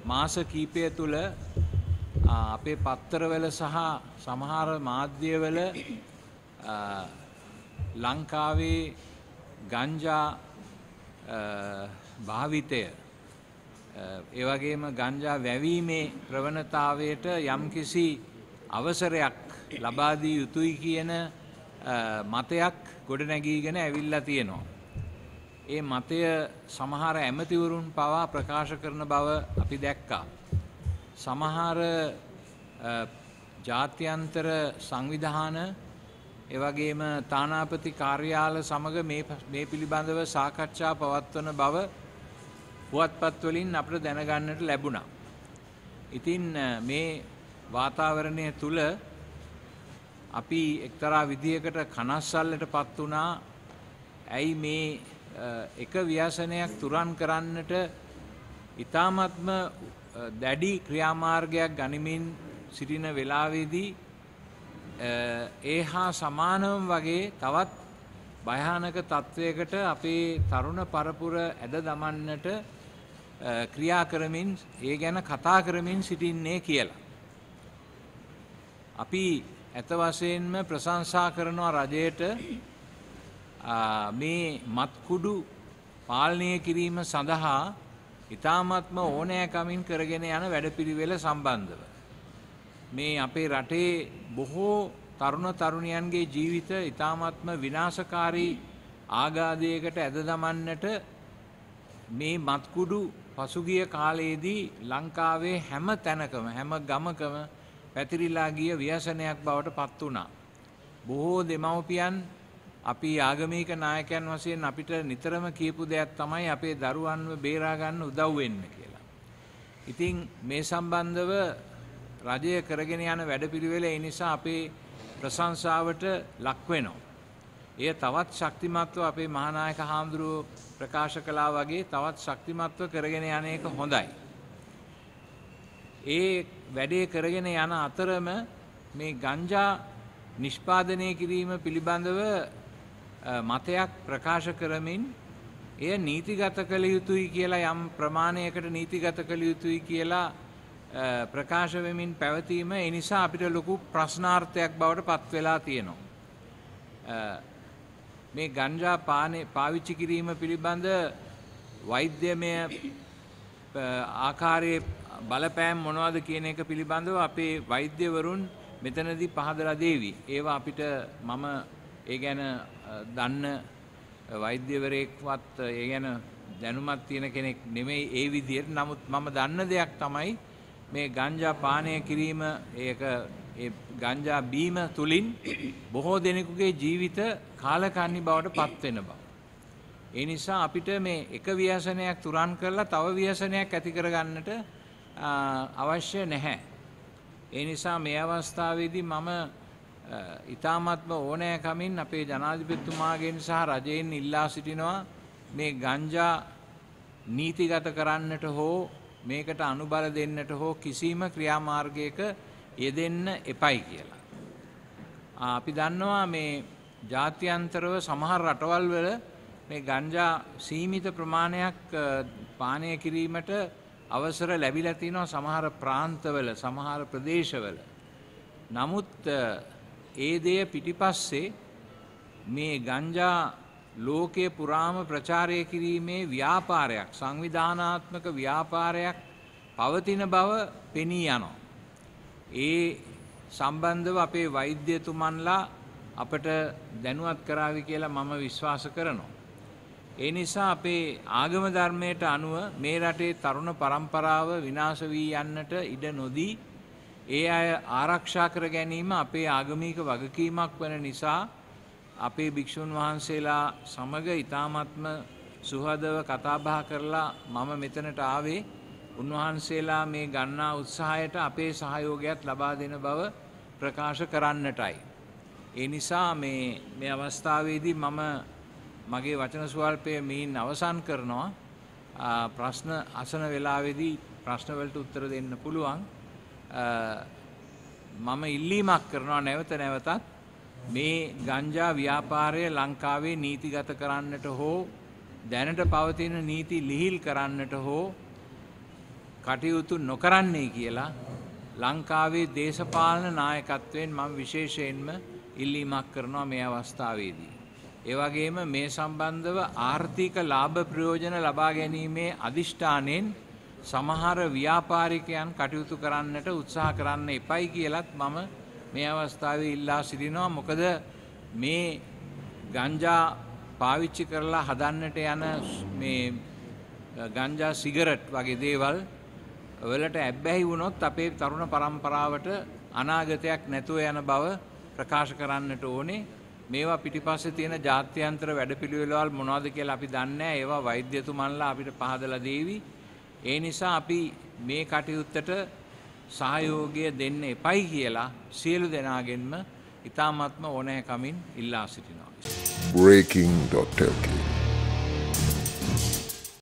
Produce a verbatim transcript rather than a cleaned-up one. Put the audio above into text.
මාස කීපය තුළ අපේ පත්තරවල සහ සමහර මාධ්‍යවල ලංකාවේ ගංජා භාවිතය ඒ වගේම ගංජා වැවීමේ ප්‍රවණතාවයට යම්කිසි අවසරයක් ලබා දී යුතුයි කියන මතයක් ගොඩනැගීගෙන ඇවිල්ලා තියෙනවා. ඒ මතය සමහර ඇමතිවරුන් පවා ප්‍රකාශ කරන බව අපි දැක්කා. සමහර ජාත්‍යන්තර සංවිධාන එවැගේම තානාපති කාර්යාල සමග මේ මේ පිළිබඳව සාකච්ඡා පවත්වන බව පුවත්පත් වලින් අපිට දැනගන්නට ලැබුණා. ඉතින් මේ වාතාවරණය තුල අපි එක්තරා විදියකට කනස්සල්ලටපත් වුණා. ඇයි මේ එක ව්‍යසනයක් තුරන් කරන්නට ඊ타ත්ම දැඩි ක්‍රියාමාර්ගයක් ගනිමින් සිටින වෙලාවේදී ඒ හා සමානම වගේ තවත් භයානක තත්වයකට අපේ තරුණ පරපුර ඇද දමන්නට ක්‍රියා කරමින් ඒ ගැන කතා කරමින් සිටින්නේ කියලා. අපි ඇත්ත වශයෙන්ම ප්‍රශංසා කරනවා රජයට මේ මත්කුඩු පාලනය කිරීම සඳහා ඉතාමත්ම ඕනෑකමින් කරගෙන යන වැඩපිළිවෙල සම්බන්ධව. මේ අපේ රටේ බොහෝ තරුණ තරුණියන්ගේ ජීවිත ඉතාමත්ම විනාශකාරී ආඝාතයකට ඇද දමන්නට මේ මත්කුඩු පසුගිය කාලයේදී ලංකාවේ හැම තැනකම හැම ගමකම පැතිරිලා ගිය ව්‍යසනයක් බවට පත් වුණා. බොහෝ දෙමව්පියන් අපි ආගමික නායකයන් වශයෙන් අපිට නිතරම කියපු දෙයක් තමයි අපේ දරුවන්ව බේරා ගන්න උදව් වෙන්න කියලා. ඉතින් මේ සම්බන්ධව රජය කරගෙන යන වැඩපිළිවෙල ඒ නිසා අපේ ප්‍රශංසාවට ලක් වෙනවා. එය තවත් ශක්තිමත්ව අපේ මහානායක හාමුදුරුවෝ ප්‍රකාශ කළා වගේ තවත් ශක්තිමත්ව කරගෙන යන එක හොඳයි. ඒ වැඩේ කරගෙන යන අතරම මේ ගංජා නිෂ්පාදනය කිරීම පිළිබඳව මතයක් ප්‍රකාශ කරමින් එය නීතිගත කළ යුතුයි කියලා යම් ප්‍රමාණයකට නීතිගත කළ යුතුයි කියලා ප්‍රකාශ වෙමින් පැවතීම ඒ නිසා අපිට ලොකු ප්‍රශ්නාර්ථයක් බවට පත් වෙලා තියෙනවා. මේ ගංජා පානේ පාවිච්චි කිරීම පිළිබඳ වෛද්‍යමය ආකාරයේ බලපෑම් මොනවද කියන එක පිළිබඳව අපේ වෛද්‍යවරුන් මෙතනදී පහදලා දෙවි. ඒවා අපිට මම ඒ ගැන දන්න වෛද්‍යවරයෙක්වත් ඒ ගැන දැනුමක් තියෙන කෙනෙක් නෙමෙයි ඒ විදිහට. නමුත් මම දන්න දෙයක් තමයි මේ ගංජා පානය කිරීම ඒක ඒ ගංජා බීම තුලින් බොහෝ දෙනෙකුගේ ජීවිත කාලකන්ණි බවට පත් වෙන බව. ඒ නිසා අපිට මේ එක ව්‍යසනයක් තුරන් කරලා තව ව්‍යසනයක් ඇති කරගන්නට අවශ්‍ය නැහැ. ඒ නිසා මේ අවස්ථාවේදී මම ඊ타ත්ම ඕනෑකමින් අපේ ජනාධිපතිතුමාගෙන් සහ රජයෙන් ඉල්ලා සිටිනවා මේ ගංජා නීතිගත කරන්නට හෝ මේකට අනුබල දෙන්නට හෝ කිසිම ක්‍රියාමාර්ගයක යෙදෙන්න එපයි කියලා. අපි දන්නවා මේ ජාත්‍යන්තරව සමහර රටවල් වල මේ ගංජා සීමිත ප්‍රමාණයක් පානය කිරීමට අවසර ලැබිලා තිනවා සමහර ප්‍රාන්තවල සමහර ප්‍රදේශවල. නමුත් ඒ දෙය පිටිපස්සේ මේ ගංජා ලෝකයේ පුරාම ප්‍රචාරය කිරීමේ ව්‍යාපාරයක් සංවිධානාත්මක ව්‍යාපාරයක් පවතින බව පෙනී යනවා. ඒ සම්බන්ධව අපේ වෛද්‍යතුමන්ලා අපට දැනුවත් කරાવી කියලා මම විශ්වාස කරනවා. ඒ නිසා අපේ ආගම ධර්මයට අනුව මේ රටේ තරුණ පරම්පරාව විනාශ වී යන්නට ඉඩ නොදී ඒ අය ආරක්ෂා කර ගැනීම අපේ ආගමික වගකීමක් වන නිසා අපේ භික්ෂුන් වහන්සේලා සමග ඊ타ත්ම සුහදව කතා බහ කරලා මම මෙතනට ආවේ උන්වහන්සේලා මේ ගන්නා උත්සාහයට අපේ සහයෝගයත් ලබා දෙන බව ප්‍රකාශ කරන්නටයි. ඒ නිසා මේ මේ අවස්ථාවේදී මම මගේ වචන ස්වල්පය මෙයින් අවසන් කරනවා. ප්‍රශ්න අසන වෙලාවේදී ප්‍රශ්න වලට උත්තර දෙන්න පුළුවන්. මම ඉල්ලීමක් කරනවා නැවත නැවතත් මේ ගංජා ව්‍යාපාරය ලංකාවේ නීතිගත කරන්නට හෝ දැනට පවතින නීති ලිහිල් කරන්නට හෝ කටයුතු නොකරන්නේ කියලා ලංකාවේ දේශපාලන නායකත්වයෙන් මම විශේෂයෙන්ම ඉල්ලීමක් කරනවා මේ අවස්ථාවේදී. ඒ වගේම මේ සම්බන්ධව ආර්ථික ලාභ ප්‍රයෝජන ලබා ගැනීමේ අදිෂ්ඨානෙන් සමහර ව්‍යාපාරිකයන් කටයුතු කරන්නට උත්සාහ කරන්න එපයි කියලත් මම මේ අවස්ථාවේ ඉල්ලා සිටිනවා. මොකද මේ ගංජා පාවිච්චි කරලා හදන්නට යන මේ ගංජා සිගරට් වගේ දේවල් වලට ඇබ්බැහි වුණොත් අපේ තරුණ පරම්පරාවට අනාගතයක් නැතුව යන බව ප්‍රකාශ කරන්නට ඕනේ. මේවා පිටිපස්සේ තියෙන ජාත්‍යන්තර වැඩපිළිවෙළවල් මොනවද කියලා අපි දන්නේ නැහැ. ඒවා වෛද්‍යතුමන්ලා අපිට පහදලා දෙවි. ඒ නිසා අපි මේ කටයුත්තට සහයෝගය දෙන්න එපයි කියලා සියලු දෙනාගෙන්ම ඉතාමත්ම ඕනෑකමින් ඉල්ලා සිටිනවා. breaking dot l k